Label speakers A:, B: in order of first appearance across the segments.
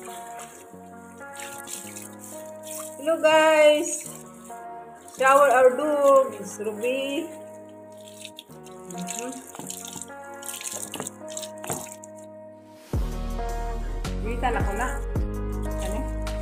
A: Hello guys! Shower our dogs, Ruby. Kita na ko na. Ano?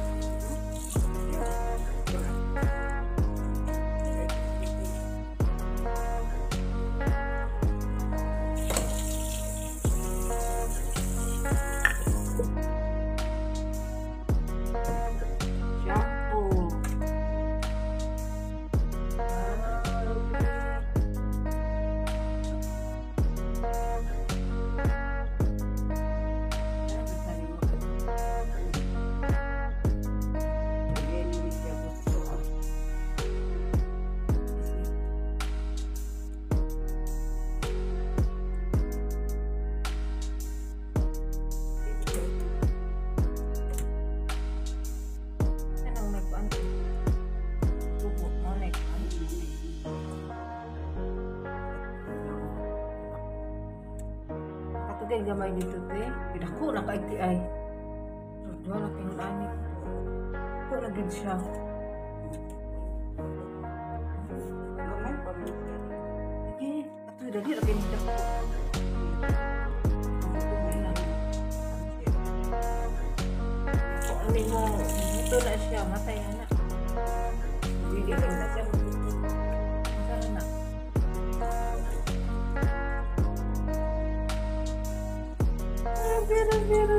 A: Kaya gamay dito te, pinako na ka ay. Dua na kayong anik. Ko na gid siya. Gamay pa mo. Okay, ato dali ra kay nito. Ano mo, dito na siya, matay na. Dili na siya. Masara na. Pero.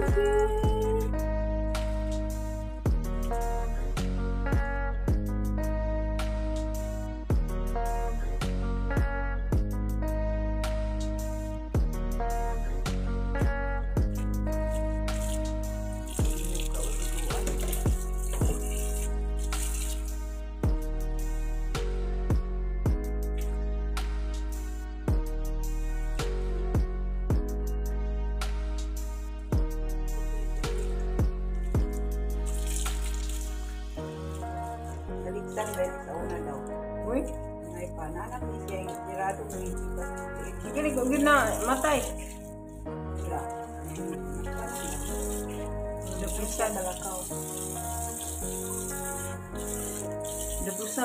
B: Dahil sa una daw.
A: Uy,
B: Ngay pa, nanak ni siya yung tirado ng isipan.
A: sige ko gid na matay.
B: Wala.
A: Depresa
B: Talakaw.
A: Depresa.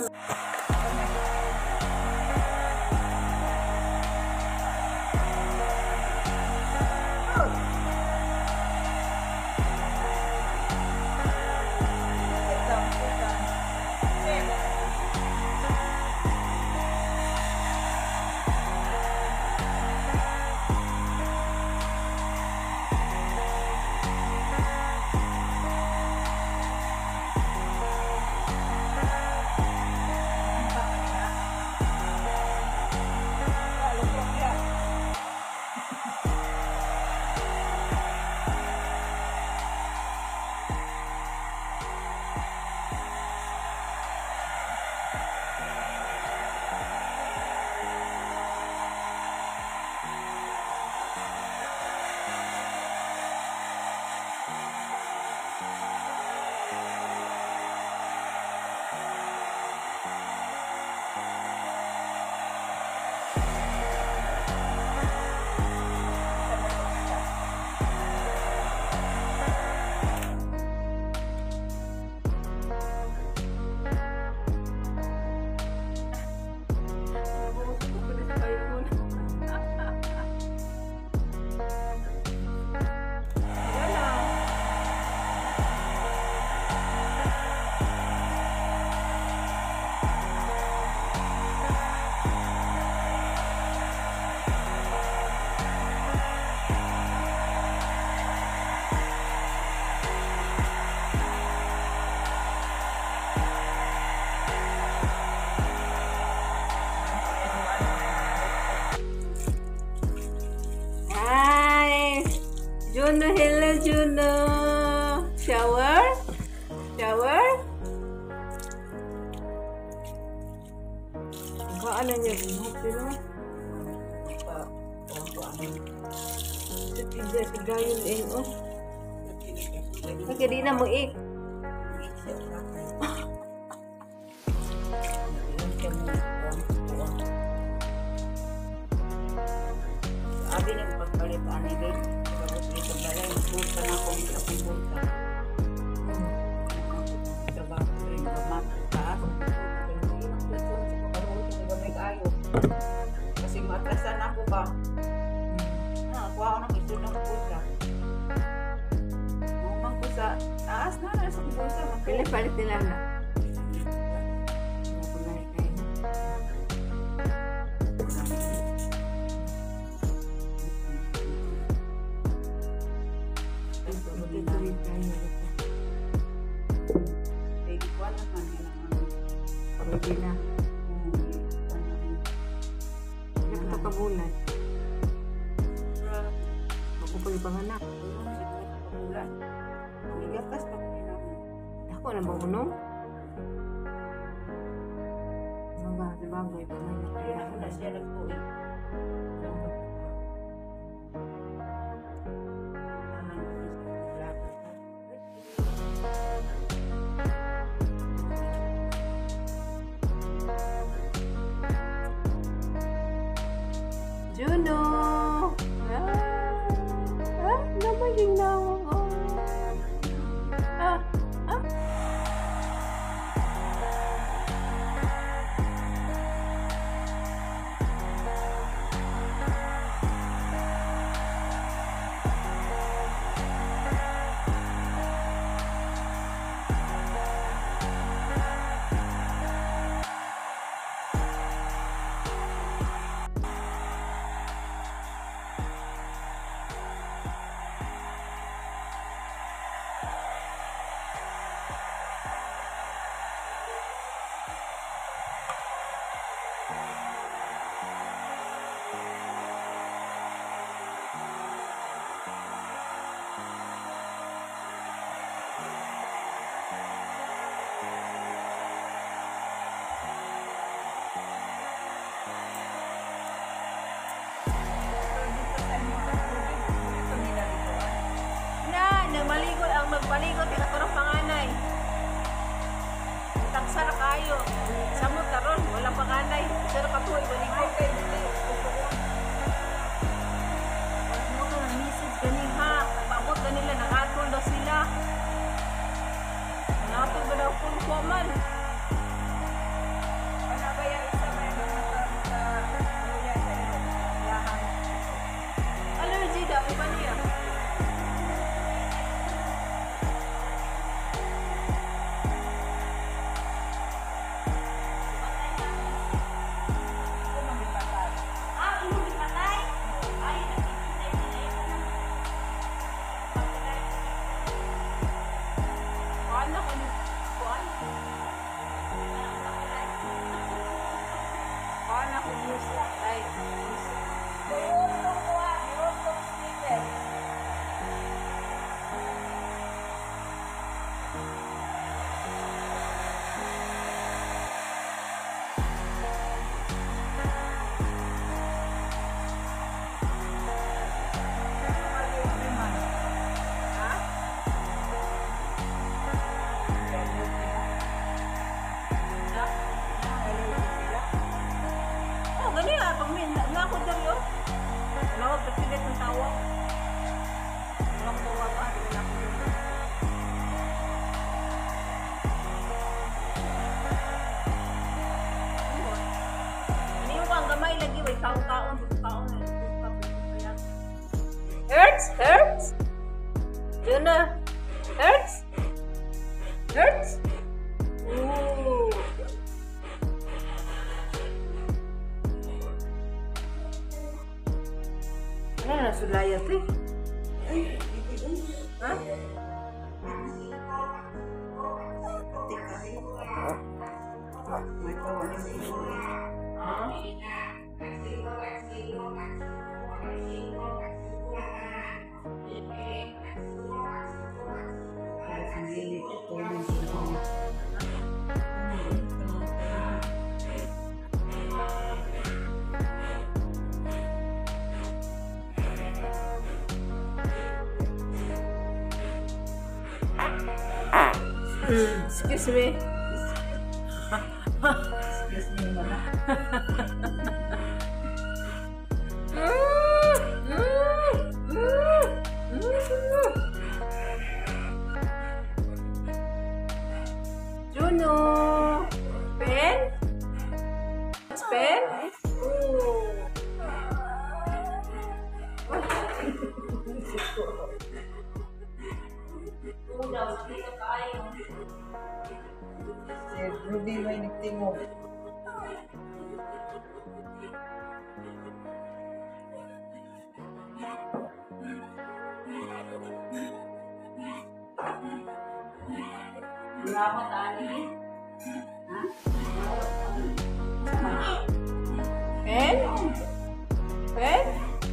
A: Juno, hello Juno. Shower? Shower? Ano niya buhat sila? Tigayon din oh. Di na mo ik.
B: Abi na pagpalit ani din. Tapos dito balay, punta na ako sa punta. Kasi matrasan ako ba? Kuha ako ng ito ng pusa. Mamang ko sa taas na sa pusa.
A: Pili palit nila na. Napulay kayo. Tutuloy tayo.
B: Eh, kuha naman yun naman.
A: Pwede na. Hindi ka kabulan. Magpupuli panganak.
B: Igapas pa ko
A: Ako na ba unom? Mga bagoy panganak.
B: kaya ako na siya nagpuwi.
A: Juno! Namaging nawang ko. Ah! Nagmaligo ang magmaligo tinakurang panganay. Taksa na kayo. Samot karon wala panganay. Pero katuoy maligo kay mo to na message gani ha. Pabot na nila nakatol daw sila. Nakatol ba daw full common?
B: Ano ba yung isa ba yung sa kuya sa iyo? Lahat.
A: Allergy daw iba niya. Hurts? Juna? Hurts? Ooh. Ano na sulayat eh? Ha?
B: May kawalan dito.
A: Excuse me.
B: Excuse me, mama.
A: Juno. Pen? Pen?
B: Swerte mo.
C: Salamat, Ali.
A: Pen? Pen?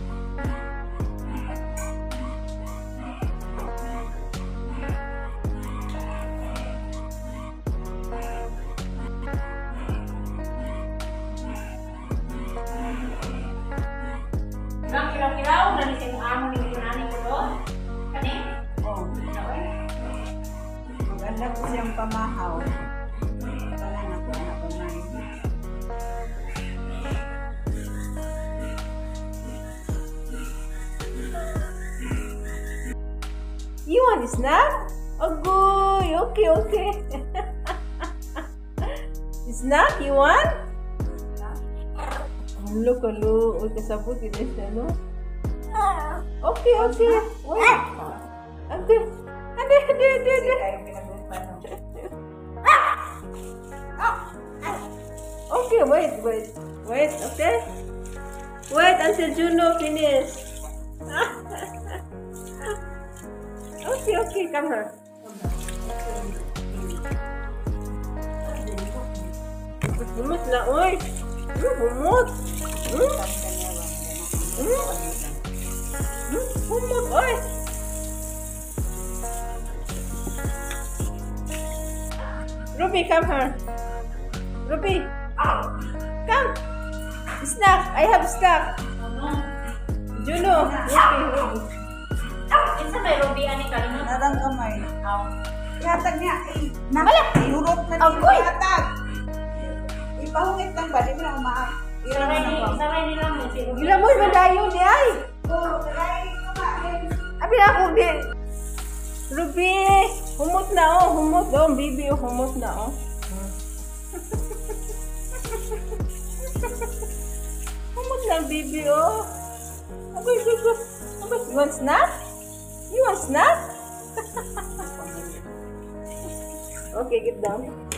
C: Ilang kilo-kilo na ni sing amo ni kunani ko doon. Kani?
B: Oh, maganda po siyang pamahaw. Wala na po na pamahaw.
A: You want a snack? Agoy, okay, okay. Snack, you want? Look, look. Uy, kasabot yun siya, no? Okay, okay. Wait. Ante. Ante.
B: Kayo pinag-upan.
A: Okay, wait, okay? Wait until Juno finish. Okay, come here. Humot na, oy. Humot. Humot, oy. Ruby, come here. Ruby, come. Snack. I have snack. Juno, Ruby.
C: Isa may Ruby ani kanino?
B: Narang kamay.
C: Aw.
B: Ihatag niya.
A: Wala.
B: Ihurot na
A: Agoy!
B: niya ihatag. Ipahungit lang ba? Di mo na umaak.
C: Saray nila mo si Ruby.
A: Gila mo, madayo di ay.
B: Oo, tagay kumain.
A: Abi ako di. Ruby, humot na oh, humot oh, baby oh, humot na oh. Humot na baby oh. Agoy, go. You want snack? You want snack? Okay, get down.